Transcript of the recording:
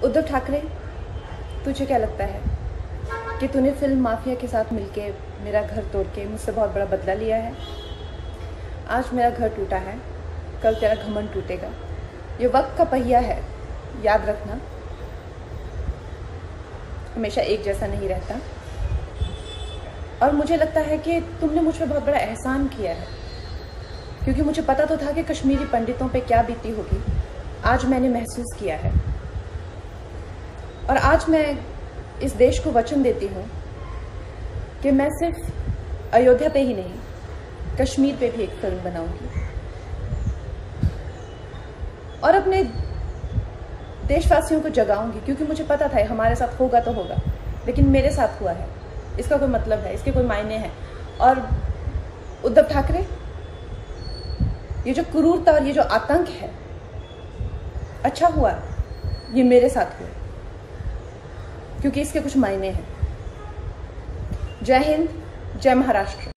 उद्धव ठाकरे, तुझे क्या लगता है कि तूने फिल्म माफिया के साथ मिलके मेरा घर तोड़ के मुझसे बहुत बड़ा बदला लिया है? आज मेरा घर टूटा है, कल तेरा घमंड टूटेगा। ये वक्त का पहिया है, याद रखना, हमेशा एक जैसा नहीं रहता। और मुझे लगता है कि तुमने मुझ पर बहुत बड़ा एहसान किया है, क्योंकि मुझे पता तो था कि कश्मीरी पंडितों पे क्या बीती होगी। आज मैंने महसूस किया है, और आज मैं इस देश को वचन देती हूँ कि मैं सिर्फ अयोध्या पे ही नहीं, कश्मीर पे भी एक फिल्म बनाऊंगी और अपने देशवासियों को जगाऊंगी, क्योंकि मुझे पता था हमारे साथ होगा तो होगा, लेकिन मेरे साथ हुआ है, इसका कोई मतलब है, इसके कोई मायने हैं। और उद्धव ठाकरे, ये जो क्रूरता और ये जो आतंक है, अच्छा हुआ ये मेरे साथ हुआ, क्योंकि इसके कुछ मायने हैं। जय हिंद, जय महाराष्ट्र।